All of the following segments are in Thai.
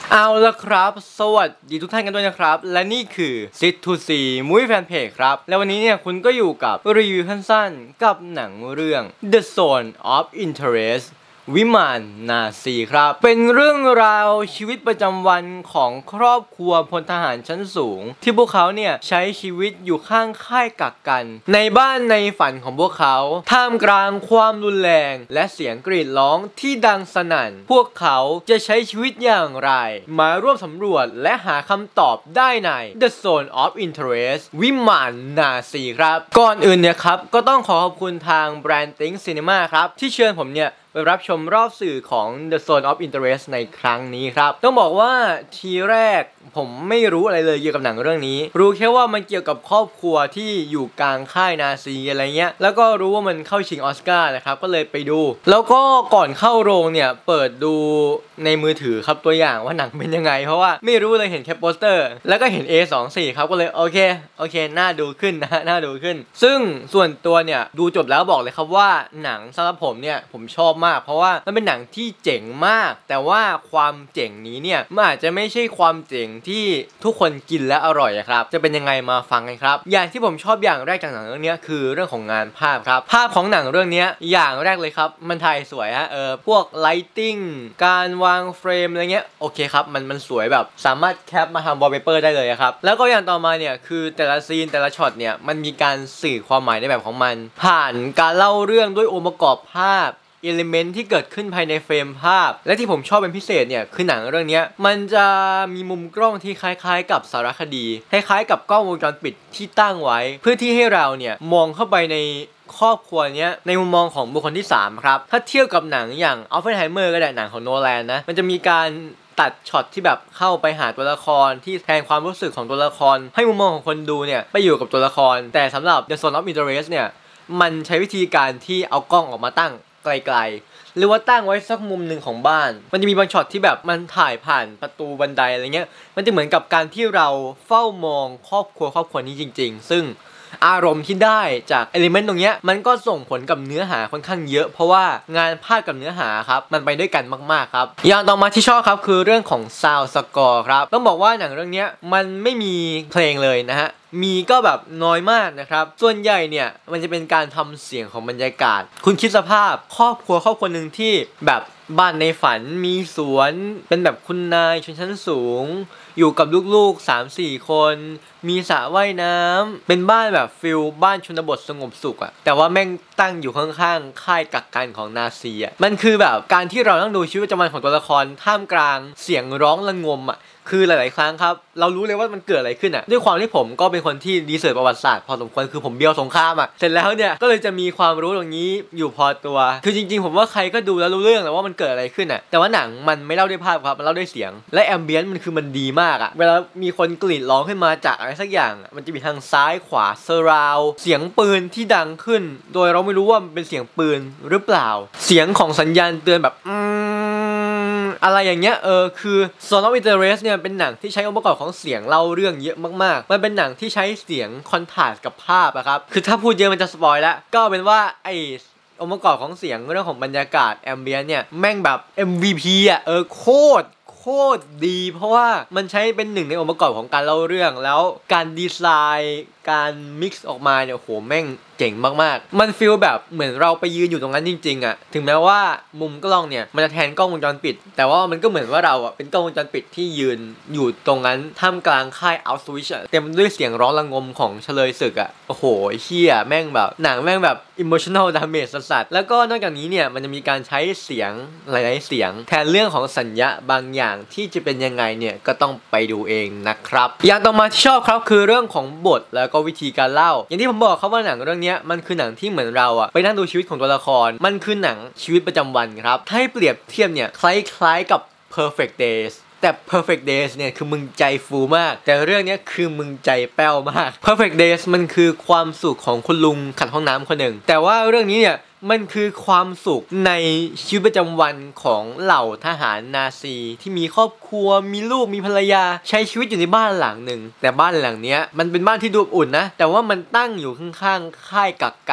เอาละครับสวัสดีทุกท่านกันด้วยนะครับและนี่คือ Sit to See Movie Fan Page ครับและวันนี้เนี่ยคุณก็อยู่กับรีวิวสั้นๆกับหนังเรื่อง The Zone of Interest วิมานนาซีครับเป็นเรื่องราวชีวิตประจำวันของครอบครัวพลทหารชั้นสูงที่พวกเขาเนี่ยใช้ชีวิตอยู่ข้างค่ายกักกันในบ้านในฝันของพวกเขาท่ามกลางความรุนแรงและเสียงกรีดร้องที่ดังสนั่นพวกเขาจะใช้ชีวิตอย่างไรมาร่วมสำรวจและหาคำตอบได้ใน The Zone of Interest วิมานนาซีครับก่อนอื่นเนี่ยครับก็ต้องขอขอบคุณทางแบรนด์ Think Cinema ครับที่เชิญผมเนี่ยไปรับชมรอบสื่อของ The Zone of Interest ในครั้งนี้ครับต้องบอกว่าทีแรกผมไม่รู้อะไรเลยเกี่ยวกับหนังเรื่องนี้รู้แค่ว่ามันเกี่ยวกับครอบครัวที่อยู่กลางค่ายนาซีอะไรเงี้ยแล้วก็รู้ว่ามันเข้าชิงออสการ์นะครับก็เลยไปดูแล้วก็ก่อนเข้าโรงเนี่ยเปิดดูในมือถือครับตัวอย่างว่าหนังเป็นยังไงเพราะว่าไม่รู้เลยเห็นแค่โปสเตอร์แล้วก็เห็น A24 ครับก็เลยโอเคน่าดูขึ้นนะน่าดูขึ้นซึ่งส่วนตัวเนี่ยดูจบแล้วบอกเลยครับว่าหนังสำหรับผมเนี่ยผมชอบมากเพราะว่ามันเป็นหนังที่เจ๋งมากแต่ว่าความเจ๋งนี้เนี่ยมันอาจจะไม่ใช่ความเจ๋งที่ทุกคนกินและอร่อยครับจะเป็นยังไงมาฟังกันครับอย่างที่ผมชอบอย่างแรกจากหนังเรื่องนี้คือเรื่องของงานภาพครับภาพของหนังเรื่องนี้อย่างแรกเลยครับมันถ่ายสวยฮะพวกไลติ้งการวางเฟรมอะไรเงี้ยโอเคครับมันสวยแบบสามารถแคปมาทำวอลเปเปอร์ได้เลยครับแล้วก็อย่างต่อมาเนี่ยคือแต่ละซีนแต่ละช็อตเนี่ยมันมีการสื่อความหมายในแบบของมันผ่านการเล่าเรื่องด้วยองค์ประกอบภาพเอลิเมนต์ที่เกิดขึ้นภายในเฟรมภาพและที่ผมชอบเป็นพิเศษเนี่ยคือหนังเรื่องนี้มันจะมีมุมกล้องที่คล้ายๆกับสารคดีคล้ายๆกับกล้องวงจรปิดที่ตั้งไว้เพื่อที่ให้เราเนี่ยมองเข้าไปในครอบครัวเนี้ยในมุมมองของบุคคลที่3ครับถ้าเทียบกับหนังอย่างอัลเฟรดไฮเมอร์ก็ได้หนังของโนแลนนะมันจะมีการตัดช็อตที่แบบเข้าไปหาตัวละครที่แทนความรู้สึกของตัวละครให้มุมมองของคนดูเนี่ยไปอยู่กับตัวละครแต่สำหรับ The Zone of Interest เนี่ยมันใช้วิธีการที่เอากล้องออกมาตั้งไกลๆหรือว่าตั้งไว้สักมุมหนึ่งของบ้านมันจะมีบางช็อตที่แบบมันถ่ายผ่านประตูบันไดอะไรเงี้ยมันจะเหมือนกับการที่เราเฝ้ามองครอบครัวนี้จริงๆซึ่งอารมณ์ที่ได้จากเอลิเมนต์ตรงเนี้ยมันก็ส่งผลกับเนื้อหาค่อนข้างเยอะเพราะว่างานภาพกับเนื้อหาครับมันไปด้วยกันมากๆครับอย่างต่อมาที่ชอบครับคือเรื่องของซาวด์สกอร์ครับต้องบอกว่าหนังเรื่องนี้มันไม่มีเพลงเลยนะฮะมีก็แบบน้อยมากนะครับส่วนใหญ่เนี่ยมันจะเป็นการทำเสียงของบรรยากาศคุณคิดสภาพครอบครัวหนึ่งที่แบบบ้านในฝันมีสวนเป็นแบบคุณนายชนชั้นสูงอยู่กับลูกๆ 3-4 คนมีสระว่ายน้ำเป็นบ้านแบบฟิลบ้านชนบทสงบสุขอะแต่ว่าแม่งตั้งอยู่ข้างๆค่ายกักกันของนาซีอะมันคือแบบการที่เราต้องดูชีวิตประจำวันของตัวละครท่ามกลางเสียงร้องระงมอะคือหลายๆครั้งครับเรารู้เลยว่ามันเกิดอะไรขึ้นอ่ะด้วยความที่ผมก็เป็นคนที่รีเสิร์ชประวัติศาสตร์พอสมควรคือผมเบียวสงครามอ่ะเสร็จแล้วเนี่ยก็เลยจะมีความรู้ตรงนี้อยู่พอตัวคือจริงๆผมว่าใครก็ดูแล้วรู้เรื่องแหละว่ามันเกิดอะไรขึ้นอ่ะแต่ว่าหนังมันไม่เล่าด้วยภาพครับมันเล่าด้วยเสียงและแอมเบียนต์มันคือมันดีมากอ่ะเวลามีคนกรีดร้องขึ้นมาจากอะไรสักอย่างมันจะมีทางซ้ายขวาเซอร์ราวเสียงปืนที่ดังขึ้นโดยเราไม่รู้ว่ามันเป็นเสียงปืนหรือเปล่าเสียงของสัญญาณเตือนแบบอะไรอย่างเงี้ยคือ Zone of Interest เนี่ยเป็นหนังที่ใช้องค์ประกอบของเสียงเล่าเรื่องเยอะมากๆมันเป็นหนังที่ใช้เสียงคอนทราสต์กับภาพอะครับคือถ้าพูดเยอะมันจะสปอยแล้วก็เป็นว่าไอองค์ประกอบของเสียงเรื่องของบรรยากาศแอมเบียนเนี่ยแม่งแบบ MVP อะโคตรดีเพราะว่ามันใช้เป็นหนึ่งในองค์ประกอบของการเล่าเรื่องแล้วการดีไซน์การมิกซ์ออกมาเนี่ยโหแม่งเจ๋งมากๆมันฟีลแบบเหมือนเราไปยืนอยู่ตรงนั้นจริงๆอะถึงแม้ว่ามุมกล้องเนี่ยมันจะแทนกล้องวงจรปิดแต่ว่ามันก็เหมือนว่าเราอะเป็นกล้องวงจรปิดที่ยืนอยู่ตรงนั้นท่ามกลางค่ายอัลสวิชเต็มด้วยเสียงร้องระงมของเฉลยศึกอะโอ้โหเฮียแม่งแบบหนังแม่งแบบ emotional damage สัสๆแล้วก็นอกจากนี้เนี่ยมันจะมีการใช้เสียงหลายๆเสียงแทนเรื่องของสัญญาบางอย่างที่จะเป็นยังไงเนี่ยก็ต้องไปดูเองนะครับอย่างต่อมาที่ชอบครับคือเรื่องของบทแล้วก็วิธีการเล่าอย่างที่ผมบอกครับว่าหนังเรื่องนี้มันคือหนังที่เหมือนเราอะไปนั่งดูชีวิตของตัวละครมันคือหนังชีวิตประจำวันครับถ้าให้เปรียบเทียบเนี่ยคล้ายๆกับ Perfect Days แต่ Perfect Days เนี่ยคือมึงใจฟูมากแต่เรื่องนี้คือมึงใจแป้วมาก Perfect Days มันคือความสุขของคุณลุงขัดห้องน้ำคนหนึ่งแต่ว่าเรื่องนี้เนี่ยมันคือความสุขในชีวิตประจำวันของเหล่าทหารนาซีที่มีครอบครัวมีลูกมีภรรยาใช้ชีวิตอยู่ในบ้านหลังหนึ่งแต่บ้านหลังเนี้ยมันเป็นบ้านที่ดูอบอุ่นนะแต่ว่ามันตั้งอยู่ข้างๆค่ายกักกันน่ะ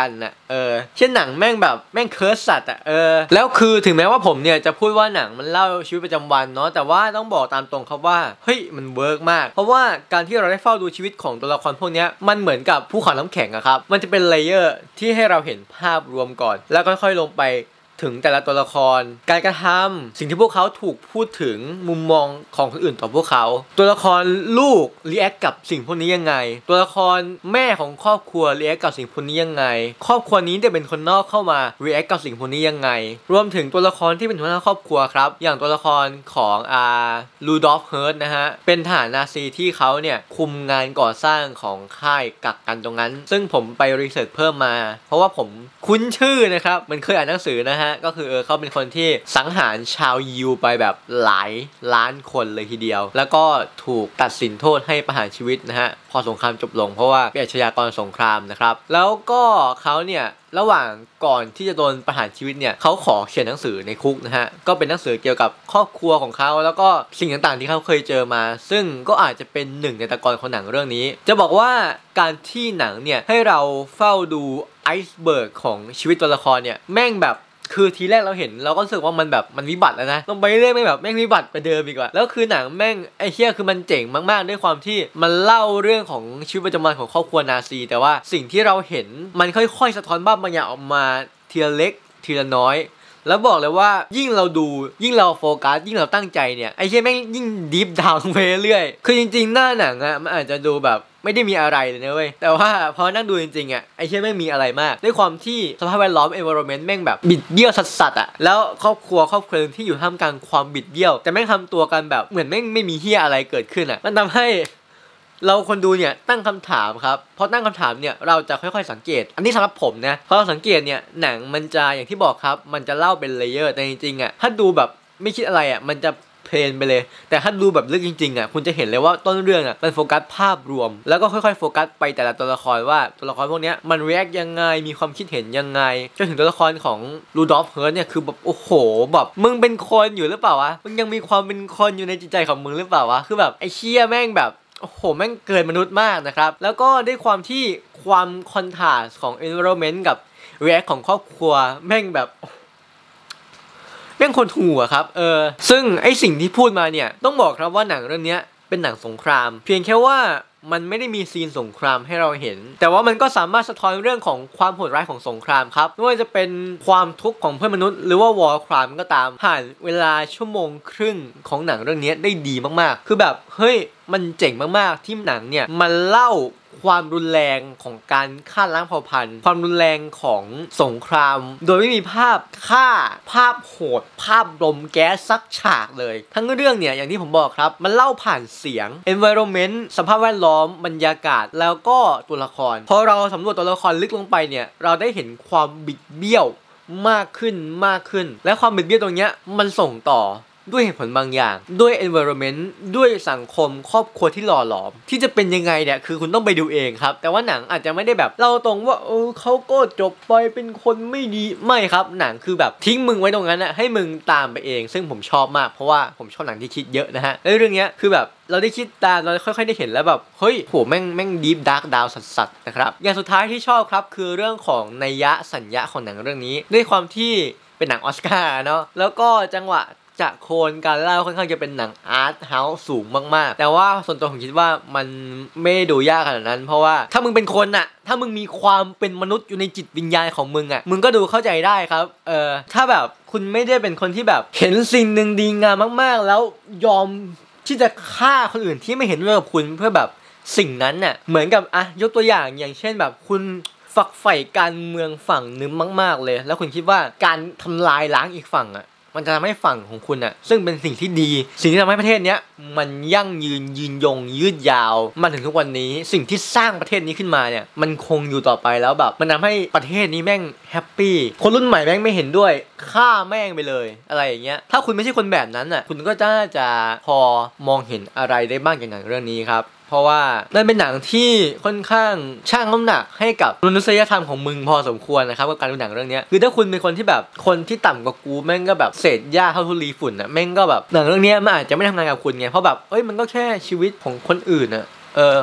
เช่นหนังแม่งแบบแม่งเคิร์สสัตว์แล้วคือถึงแม้ว่าผมเนี่ยจะพูดว่าหนังมันเล่าชีวิตประจำวันเนาะแต่ว่าต้องบอกตามตรงครับว่าเฮ้ยมันเวิร์กมากเพราะว่าการที่เราได้เฝ้าดูชีวิตของตัวละครพวกนี้มันเหมือนกับภูเขาน้ำแข็งอะครับมันจะเป็นเลเยอร์ที่ให้เราเห็นภาพรวมก่อนแล้วค่อยๆลงไปถึงแต่ละตัวละครการกระทำสิ่งที่พวกเขาถูกพูดถึงมุมมองของคนอื่นต่อพวกเขาตัวละครลูกรีแอคกับสิ่งพวกนี้ยังไงตัวละครแม่ของครอบครัวรีแอคกับสิ่งพวกนี้ยังไงครอบครัวนี้จะเป็นคนนอกเข้ามารีแอคกับสิ่งพวกนี้ยังไงรวมถึงตัวละครที่เป็นหัวหน้าครอบครัวครับอย่างตัวละครของลูดอฟเฮิร์ตนะฮะเป็นทหารนาซีที่เขาเนี่ยคุมงานก่อสร้างของค่ายกักกันตรงนั้นซึ่งผมไปรีเสิร์ชเพิ่มมาเพราะว่าผมคุ้นชื่อนะครับมันเคยอ่านหนังสือนะฮะก็คือเขาเป็นคนที่สังหารชาวยิวไปแบบหลายล้านคนเลยทีเดียวแล้วก็ถูกตัดสินโทษให้ประหารชีวิตนะฮะพอสงครามจบลงเพราะว่าเป็นอาชญากรสงครามนะครับแล้วก็เขาเนี่ยระหว่างก่อนที่จะโดนประหารชีวิตเนี่ยเขาขอเขียนหนังสือในคุกนะฮะก็เป็นหนังสือเกี่ยวกับครอบครัวของเขาแล้วก็สิ่งต่างๆที่เขาเคยเจอมาซึ่งก็อาจจะเป็นหนึ่งในตะกอนของหนังเรื่องนี้จะบอกว่าการที่หนังเนี่ยให้เราเฝ้าดูไอซ์เบิร์กของชีวิตตัวละครเนี่ยแม่งแบบคือทีแรกเราเห็นเราก็รู้สึกว่ามันแบบมันวิบัติแล้วนะลงไปเรื่อยๆแบบแม่งวิบัติไปเดิมอีกว่าแล้วคือหนังแม่งไอ้เหี้ยคือมันเจ๋งมากๆด้วยความที่มันเล่าเรื่องของชีวิตประจำวันของครอบครัวนาซีแต่ว่าสิ่งที่เราเห็นมันค่อยๆสะท้อนบ้างบางอย่างออกมาทีละเล็กทีละน้อยแล้วบอกเลยว่ายิ่งเราดูยิ่งเราโฟกัสยิ่งเราตั้งใจเนี่ยไอ้เหี้ยแม่งยิ่งดีฟดาวน์ไปเรื่อยคือจริงๆหน้าหนังอะมันอาจจะดูแบบไม่ได้มีอะไรเลยนะเว้ยแต่ว่าพอนั่งดูจริงๆอ่ะไอ้เชี่ยแม่งมีอะไรมากด้วยความที่สภาพแวดล้อม environment แม่งแบบบิดเบี้ยวสัสๆอ่ะแล้วครอบครัวที่อยู่ท่ามกลางความบิดเบี้ยวแต่แม่งทำตัวกันแบบเหมือนแม่งไม่มีเหี้ยอะไรเกิดขึ้นอ่ะมันทำให้เราคนดูเนี่ยตั้งคำถามครับพอตั้งคำถามเนี่ยเราจะค่อยๆสังเกตอันนี้สำหรับผมนะพอเราสังเกตเนี่ยหนังมันจะอย่างที่บอกครับมันจะเล่าเป็นเลเยอร์แต่จริงๆอ่ะถ้าดูแบบไม่คิดอะไรอ่ะมันจะเพลนไปเลยแต่ถ้าดูแบบลึกจริงๆอ่ะคุณจะเห็นเลยว่าต้นเรื่องอ่ะมันโฟกัสภาพรวมแล้วก็ค่อยๆโฟกัสไปแต่ละตัวละครว่าตัวละครพวกนี้มันรีแอคยังไงมีความคิดเห็นยังไงจนถึงตัวละครของลูดอฟเฮิร์ตเนี่ยคือแบบโอ้โหแบบมึงเป็นคนอยู่หรือเปล่าวะมึงยังมีความเป็นคนอยู่ในจิตใจของมึงหรือเปล่าวะคือแบบไอ้เชี่ยแม่งแบบโอ้โหแม่งเกินมนุษย์มากนะครับแล้วก็ด้วยความที่ความคอนทราสต์ของ environment กับ react ของครอบครัวแม่งแบบแม่งคนหัวครับซึ่งไอสิ่งที่พูดมาเนี่ยต้องบอกครับว่าหนังเรื่องนี้เป็นหนังสงครามเพียงแค่ว่ามันไม่ได้มีซีนสงครามให้เราเห็นแต่ว่ามันก็สามารถสะท้อนเรื่องของความโหดร้ายของสงครามครับไม่ว่าจะเป็นความทุกข์ของเพื่อนมนุษย์หรือว่าวอร์ครามก็ตามผ่านเวลาชั่วโมงครึ่งของหนังเรื่องนี้ได้ดีมากๆคือแบบเฮ้ยมันเจ๋งมากๆที่หนังเนี่ยมันเล่าความรุนแรงของการฆ่าล้างเผ่าพันธุ์ความรุนแรงของสงครามโดยไม่มีภาพฆ่าภาพโหดภาพลมแก๊สซักฉากเลยทั้งเรื่องเนี่ยอย่างที่ผมบอกครับมันเล่าผ่านเสียง environment สภาพแวดล้อมบรรยากาศแล้วก็ตัวละครพอเราสำรวจตัวละครลึกลงไปเนี่ยเราได้เห็นความบิดเบี้ยวมากขึ้นและความบิดเบี้ยวตรงเนี้ยมันส่งต่อด้วยเหตุผลบางอย่างด้วย environment ด้วยสังคมครอบครัวที่หล่อหลอมที่จะเป็นยังไงเนี่ยคือคุณต้องไปดูเองครับแต่ว่าหนังอาจจะไม่ได้แบบเล่าตรงว่าเขาก็จบไปเป็นคนไม่ดีไม่ครับหนังคือแบบทิ้งมึงไว้ตรงนั้นนะให้มึงตามไปเองซึ่งผมชอบมากเพราะว่าผมชอบหนังที่คิดเยอะนะฮะแล้วเรื่องนี้คือแบบเราได้คิดตามเราค่อยๆได้เห็นแล้วแบบเฮ้ยโหแม่งดีฟดาร์กดาวสัสๆนะครับอย่างสุดท้ายที่ชอบครับคือเรื่องของนัยยะสัญญาของหนังเรื่องนี้ด้วยความที่เป็นหนังออสการ์เนาะแล้วก็จังหวะจะโคนการเล่าค่อนข้างจะเป็นหนังอาร์ตเฮาส์สูงมากๆแต่ว่าส่วนตัวผมคิดว่ามันไม่ดูยากขนาดนั้นเพราะว่าถ้ามึงเป็นคนน่ะถ้ามึงมีความเป็นมนุษย์อยู่ในจิตวิญญาณของมึงอ่ะมึงก็ดูเข้าใจได้ครับถ้าแบบคุณไม่ได้เป็นคนที่แบบเห็นสิ่งหนึ่งดีงามมากๆแล้วยอมที่จะฆ่าคนอื่นที่ไม่เห็นด้วยกับคุณเพื่อแบบสิ่งนั้นน่ะเหมือนกับยกตัวอย่างเช่นแบบคุณฝักใฝ่การเมืองฝั่งนึงมากๆเลยแล้วคุณคิดว่าการทำลายล้างอีกฝั่งอ่ะมันจะทำให้ฝั่งของคุณซึ่งเป็นสิ่งที่ดีสิ่งที่ทำให้ประเทศนี้มันยั่งยืนยงยืดยาวมาถึงทุกวันนี้สิ่งที่สร้างประเทศนี้ขึ้นมาเนี่ยมันคงอยู่ต่อไปแล้วแบบมันทำให้ประเทศนี้แม่งแฮปปี้คนรุ่นใหม่แม่งไม่เห็นด้วยฆ่าแม่งไปเลยอะไรอย่างเงี้ยถ้าคุณไม่ใช่คนแบบนั้นคุณก็จะพอมองเห็นอะไรได้บ้างจากหนังเรื่องนี้ครับเพราะว่านั่นเป็นหนังที่ค่อนข้างช่างน้ำหนักให้กับมนุษยธรรมของมึงพอสมควรนะครับกับการดูหนังเรื่องนี้คือถ้าคุณเป็นคนที่แบบคนที่ต่ำกว่ากูแม่งก็แบบเศษหญ้าเท่าทุลีฝุ่นแม่งก็แบบหนังเรื่องนี้มันอาจจะไม่ทำงานกับคุณไงเพราะแบบมันก็แค่ชีวิตของคนอื่น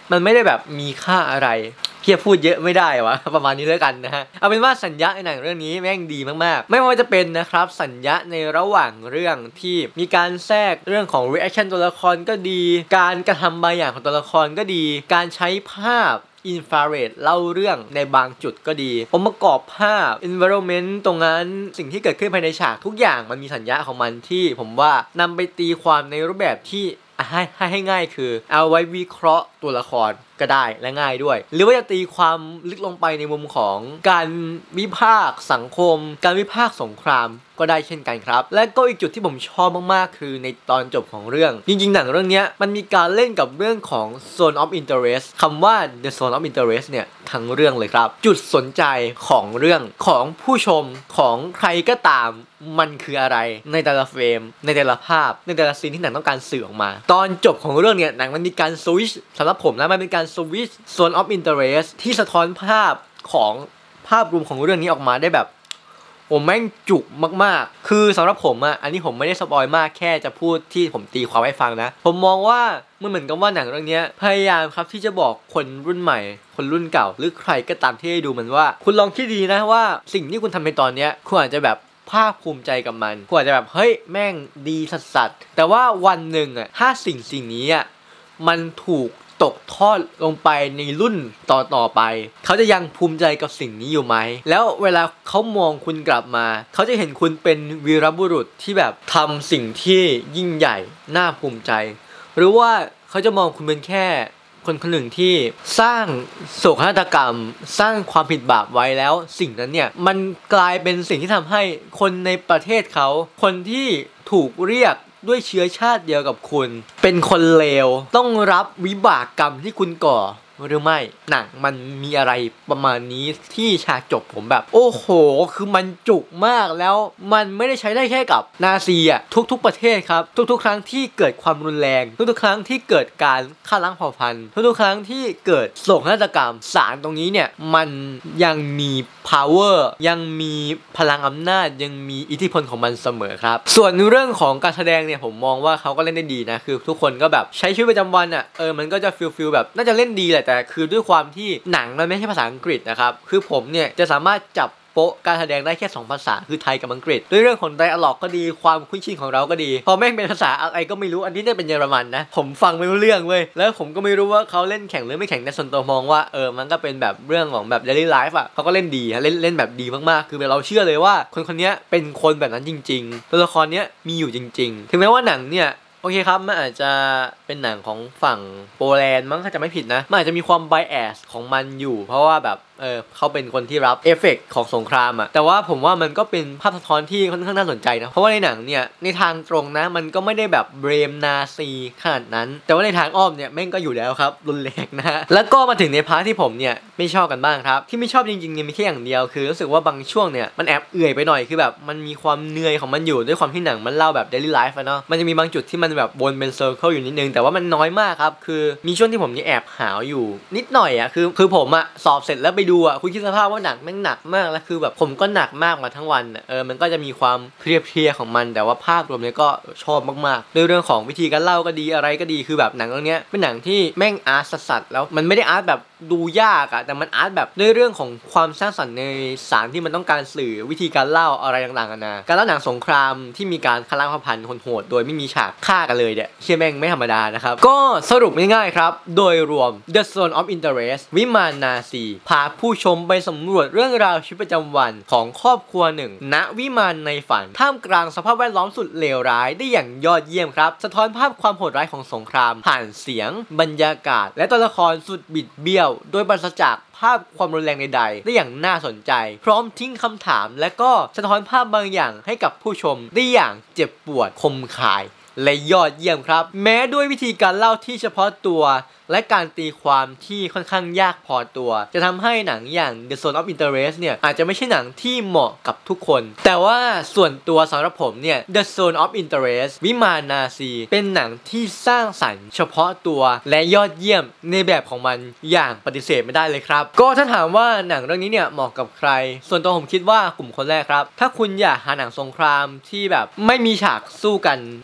มันไม่ได้แบบมีค่าอะไรเพียพูดเยอะไม่ได้วะประมาณนี้แล้วกันนะฮะเอาเป็นว่าสัญญาในหนังเรื่องนี้แม่งดีมากๆไม่ว่าจะเป็นนะครับสัญญาในระหว่างเรื่องที่มีการแทรกเรื่องของ reaction ตัวละครก็ดีการกระทำบางอย่างของตัวละครก็ดีการใช้ภาพอินฟราเรดเล่าเรื่องในบางจุดก็ดีองค์ประกอบภาพ environment ตรงนั้นสิ่งที่เกิดขึ้นภายในฉากทุกอย่างมันมีสัญญาของมันที่ผมว่านำไปตีความในรูปแบบที่ให้ง่ายคือเอาไว้วิเคราะห์ตัวละครก็ได้และง่ายด้วยหรือว่าจะตีความลึกลงไปในมุมของการวิพากษ์สังคมการวิพากษ์สงครามก็ได้เช่นกันครับและก็อีกจุดที่ผมชอบมากๆคือในตอนจบของเรื่องจริงๆหนังเรื่องนี้มันมีการเล่นกับเรื่องของ zone of interest คำว่า the zone of interest เนี่ยทั้งเรื่องเลยครับจุดสนใจของเรื่องของผู้ชมของใครก็ตามมันคืออะไรในแต่ละเฟรมในแต่ละภาพในแต่ละซีนที่หนังต้องการสื่อออกมาตอนจบของเรื่องเนี่ยหนังมันมีการสวิชสำหรับผมนะมันเป็นการสวิช zone of interest ที่สะท้อนภาพของภาพรวมของเรื่องนี้ออกมาได้แบบโอ้แม่งจุกมากๆคือสำหรับผมอันนี้ผมไม่ได้สปอยมากแค่จะพูดที่ผมตีความให้ฟังนะผมมองว่ามันเหมือนกับว่าหนังเรื่องนี้พยายามครับที่จะบอกคนรุ่นใหม่คนรุ่นเก่าหรือใครก็ตามที่ได้ดูมันว่าคุณลองคิดดีนะว่าสิ่งที่คุณทำในตอนนี้คุณอาจจะแบบภาคภูมิใจกับมันคุณอาจจะแบบเฮ้ยแม่งดีสัสๆแต่ว่าวันหนึ่งถ้าสิ่งนี้มันถูกตกทอดลงไปในรุ่นต่อไปเขาจะยังภูมิใจกับสิ่งนี้อยู่ไหมแล้วเวลาเขามองคุณกลับมาเขาจะเห็นคุณเป็นวีรบุรุษที่แบบทำสิ่งที่ยิ่งใหญ่น่าภูมิใจหรือว่าเขาจะมองคุณเป็นแค่คนหนึ่งที่สร้างโศกนาฏกรรมสร้างความผิดบาปไว้แล้วสิ่งนั้นเนี่ยมันกลายเป็นสิ่งที่ทำให้คนในประเทศเขาคนที่ถูกเรียกด้วยเชื้อชาติเดียวกับคุณเป็นคนเลวต้องรับวิบากกรรมที่คุณก่อหรือไม่หนังมันมีอะไรประมาณนี้ที่ฉากจบผมแบบโอ้โหคือมันจุกมากแล้วมันไม่ได้ใช้ได้แค่กับนาซีทุกประเทศครับทุกครั้งที่เกิดความรุนแรงทุกครั้งที่เกิดการฆ่าล้างเผ่าพันธุ์ทุกครั้งที่เกิดโศกนาฏกรรมสารตรงนี้เนี่ยมันยังมี power ยังมีพลังอำนาจยังมีอิทธิพลของมันเสมอครับส่วนเรื่องของการแสดงเนี่ยผมมองว่าเขาก็เล่นได้ดีนะคือทุกคนก็แบบใช้ชีวิตประจำวันมันก็จะฟีลแบบน่าจะเล่นดีแหละแต่คือด้วยความที่หนังมันไม่ใช่ภาษาอังกฤษนะครับคือผมเนี่ยจะสามารถจับโป๊ะการแสดงได้แค่2ภาษาคือไทยกับอังกฤษด้วยเรื่องของไดอะล็อกก็ดีความคุ้นชินของเราก็ดีพอแม่งเป็นภาษาอะไรก็ไม่รู้อันนี้เนี่ยเป็นเยอรมันนะผมฟังไม่รู้เรื่องเว้ยแล้วผมก็ไม่รู้ว่าเขาเล่นแข่งหรือไม่แข่งแต่ส่วนตัวมองว่ามันก็เป็นแบบเรื่องของแบบ daily life เขาก็เล่นดีเล่นแบบดีมากๆคือเราเชื่อเลยว่าคนนี้เป็นคนแบบนั้นจริงๆตัวละครนี้มีอยู่จริงๆถึงแม้ว่าหนังเนี่ยโอเคครับมันอาจจะเป็นหนังของฝั่งโปแลนด์มั้งถ้าจะไม่ผิดนะมันอาจจะมีความไบแอสของมันอยู่เพราะว่าแบบเขาเป็นคนที่รับเอฟเฟกต์ของสงครามแต่ว่าผมว่ามันก็เป็นภาพสะท้อนที่ค่อนข้างน่าสนใจนะเพราะว่าในหนังเนี่ยในทางตรงนะมันก็ไม่ได้แบบเบรมนาซีขนาดนั้นแต่ว่าในทางอ้อมเนี่ยแม่งก็อยู่แล้วครับรุนแรงนะฮะแล้วก็มาถึงในพาร์ทที่ผมเนี่ยไม่ชอบกันบ้างครับที่ไม่ชอบจริงๆเนี่ยมีแค่อย่างเดียวคือรู้สึกว่าบางช่วงเนี่ยมันแอบเอื่อยไปหน่อยคือแบบมันมีความเหนื่อยของมันอยู่ด้วยความที่หนังมันเล่าแบบ daily life เนาะมันจะมีบางจุดที่มันแบบวนเป็นเซอร์เคิลอยู่นิดนึงแต่ว่ามันน้อยมากครับคือมีช่วงที่ผมนี่แอบหาวอยู่นิดหน่อยคือผมสอบเสร็จแล้วไปดูคุณคิดสภาพว่าหนังแม่งหนักมากแล้วคือแบบผมก็หนักมากมาทั้งวันมันก็จะมีความเพลียของมันแต่ว่าภาพรวมเนี่ยก็ชอบมากๆในเรื่องของวิธีการเล่าก็ดีอะไรก็ดีคือแบบหนังเรื่องนี้เป็นหนังที่แม่งอาร์ตสัสๆแล้วมันไม่ได้อาร์ตแบบดูยากแต่มันอาร์ตแบบในเรื่องของความสร้างสรรค์ในสารที่มันต้องการสื่อวิธีการเล่าอะไรต่างๆนะการเล่าหนังสงครามที่มีการฆ่าล้างเผ่าพันธุ์โหดๆโดยไม่มีฉากฆ่ากันเลยเนี่ยเชี่ยแม่งไม่ธรรมดานะครับก็สรุปง่ายๆครับโดยรวม The Zone of Interest วิมานนาซีพาผู้ชมไปสำรวจเรื่องราวชีวิตประจำวันของครอบครัวหนึ่งณวิมานในฝันท่ามกลางสภาพแวดล้อมสุดเลวร้ายได้อย่างยอดเยี่ยมครับสะท้อนภาพความโหดร้ายของสงครามผ่านเสียงบรรยากาศและตัวละครสุดบิดเบี้ยวโดยปราศจากภาพความรุนแรงใดๆได้อย่างน่าสนใจพร้อมทิ้งคำถามและก็สะท้อนภาพบางอย่างให้กับผู้ชมได้อย่างเจ็บปวดคมคายและยอดเยี่ยมครับแม้ด้วยวิธีการเล่าที่เฉพาะตัวและการตีความที่ค่อนข้างยากพอตัวจะทำให้หนังอย่าง The Zone of Interest เนี่ยอาจจะไม่ใช่หนังที่เหมาะกับทุกคนแต่ว่าส่วนตัวสำหรับผมเนี่ย The Zone of Interest วิมานนาซีเป็นหนังที่สร้างสรรค์เฉพาะตัวและยอดเยี่ยมในแบบของมันอย่างปฏิเสธไม่ได้เลยครับก็ถ้าถามว่าหนังเรื่องนี้เนี่ยเหมาะกับใครส่วนตัวผมคิดว่ากลุ่มคนแรกครับถ้าคุณอยากหาหนังสงครามที่แบบไม่มีฉากสู้กันแต่ว่า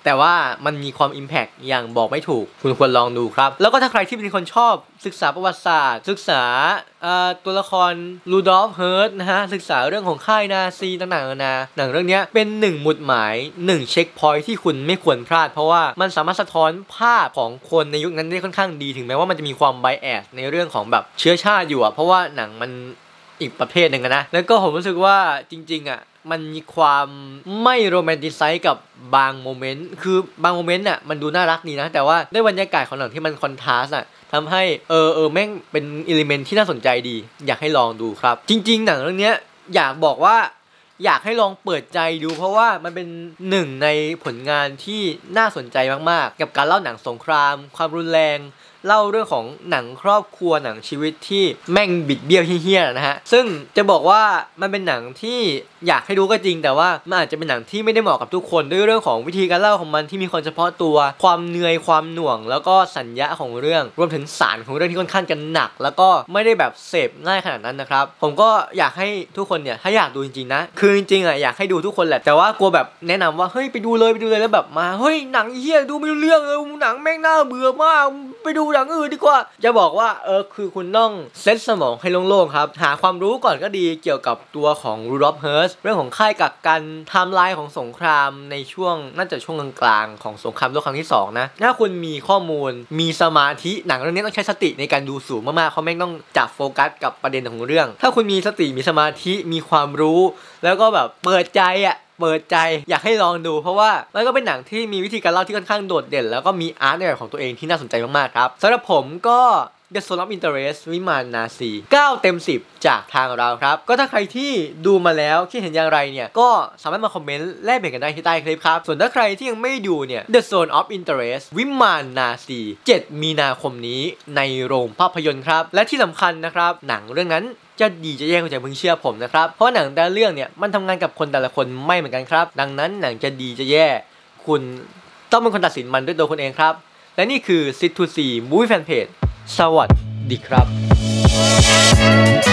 มันมีความอิมแพคอย่างบอกไม่ถูกคุณควรลองดูครับแล้วก็ถ้าใครที่เป็นคนชอบศึกษาประวัติศาสตร์ศึกษาตัวละครรูดอล์ฟเฮิร์ตนะฮะศึกษาเรื่องของค่ายนาซีต่างๆนานาหนังเรื่องนี้เป็น1หมุดหมาย1เช็คพอยท์ที่คุณไม่ควรพลาดเพราะว่ามันสามารถสะท้อนภาพของคนในยุคนั้นได้ค่อนข้างดีถึงแม้ว่ามันจะมีความไบแอสในเรื่องของแบบเชื้อชาติอยู่เพราะว่าหนังมันอีกประเภทหนึ่งนะแล้วก็ผมรู้สึกว่าจริงๆมันมีความไม่โรแมนติไซส์กับบางโมเมนต์คือบางโมเมนต์มันดูน่ารักดีนะแต่ว่าด้วยบรรยากาศของหนังที่มันคอนทราสต์ทำให้แม่งเป็นอิเลเมนต์ที่น่าสนใจดีอยากให้ลองดูครับจริงๆหนังเรื่องนี้อยากบอกว่าอยากให้ลองเปิดใจดูเพราะว่ามันเป็นหนึ่งในผลงานที่น่าสนใจมากๆกับการเล่าหนังสงครามความรุนแรงเล่าเรื่องของหนังครอบครัวหนังชีวิตที่แม่งบิดเบี้ยวเฮี้ยๆนะฮะซึ่งจะบอกว่ามันเป็นหนังที่อยากให้ดูก็จริงแต่ว่ามันอาจจะเป็นหนังที่ไม่ได้เหมาะกับทุกคนด้วยเรื่องของวิธีการเล่าของมันที่มีคนเฉพาะตัวความเหนื่อยความหน่วงแล้วก็สัญญาของเรื่องรวมถึงสารของเรื่องที่ค่อนข้างจะหนักแล้วก็ไม่ได้แบบเสพง่ายขนาดนั้นนะครับผมก็อยากให้ทุกคนเนี่ยถ้าอยากดูจริงๆนะคือจริงๆอยากให้ดูทุกคนแหละแต่ว่ากลัวแบบแนะนำว่าเฮ้ยไปดูเลยแล้วแบบมาเฮ้ยหนังเฮี้ยดูไม่รู้เรื่องเลยหนังแม่งน่าเบื่อมากไปดูหนังอื่นดีกว่าจะบอกว่าคือคุณต้องเซตสมองให้โล่งๆครับหาความรู้ก่อนก็ดีเกี่ยวกับตัวของรูดอล์ฟเฮิร์ตเรื่องของค่ายกักกันไทม์ไลน์ของสงครามในช่วงน่าจะช่วงกลางๆของสงครามโลกครั้งที่2นะถ้าคุณมีข้อมูลมีสมาธิหนังเรื่องนี้ต้องใช้สติในการดูสูงมากๆเพราะแม่งต้องจับโฟกัสกับประเด็นของเรื่องถ้าคุณมีสติมีสมาธิมีความรู้แล้วก็แบบเปิดใจอยากให้ลองดูเพราะว่ามันก็เป็นหนังที่มีวิธีการเล่าที่ค่อนข้างโดดเด่นแล้วก็มีอาร์ตในแบบของตัวเองที่น่าสนใจมากๆครับสำหรับผมก็ The Zone of Interest วิมานนาซี9 เต็ม 10จากทางเราครับก็ถ้าใครที่ดูมาแล้วคิดเห็นอย่างไรเนี่ยก็สามารถมาคอมเมนต์แลกเปลี่ยนกันได้ที่ใต้คลิปครับส่วนถ้าใครที่ยังไม่ดูเนี่ย The Zone of Interest วิมานนาซี7 มีนาคมนี้ในโรงภาพยนตร์ครับและที่สำคัญนะครับหนังเรื่องนั้นจะดีจะแย่คุณจะเพิ่งเชื่อผมนะครับเพราะหนังแต่ละเรื่องเนี่ยมันทำงานกับคนแต่ละคนไม่เหมือนกันครับดังนั้นหนังจะดีจะแย่คุณต้องเป็นคนตัดสินมันด้วยตัวคุณเองครับและนี่คือ Sit to See Movie Fan Page สวัสดีครับ